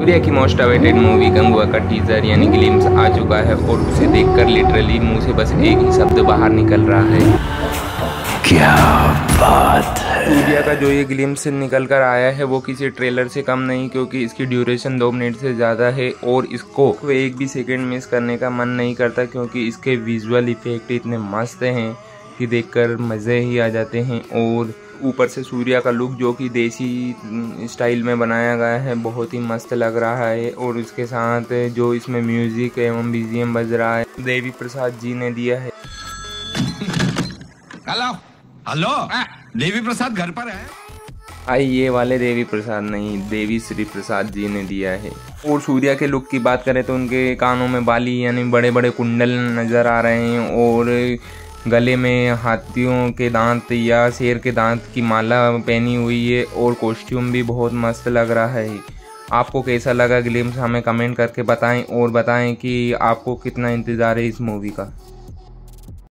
सूर्या की most awaited movie Gangwa का teaser यानी ग्लिम्स आ चुका है और उसे देखकर लिटरली मुंह से बस एक ही शब्द बाहर निकल रहा है, क्या बात है। सूर्या का जो ये ग्लिम्स निकल कर आया है वो किसी ट्रेलर से कम नहीं, क्योंकि इसकी ड्यूरेशन 2 मिनट से ज़्यादा है और इसको एक भी सेकंड मिस करने का मन नहीं करता, क्योंकि इसके विजुअल इफेक्ट इतने मस्त हैं कि देखकर मज़े ही आ जाते हैं। और ऊपर से सूर्या का लुक जो कि देसी स्टाइल में बनाया गया है बहुत ही मस्त लग रहा है। और उसके साथ जो इसमें म्यूजिक एवं बीजीएम बज रहा है देवी प्रसाद जी ने दिया है। हेलो हेलो, देवी प्रसाद घर पर है? आई ये वाले देवी प्रसाद नहीं, देवी श्री प्रसाद जी ने दिया है। और सूर्या के लुक की बात करें तो उनके कानों में बाली यानी बड़े बड़े कुंडल नज़र आ रहे हैं और गले में हाथियों के दांत या शेर के दांत की माला पहनी हुई है और कॉस्ट्यूम भी बहुत मस्त लग रहा है। आपको कैसा लगा ग्लिम्स हमें कमेंट करके बताएं और बताएं कि आपको कितना इंतज़ार है इस मूवी का।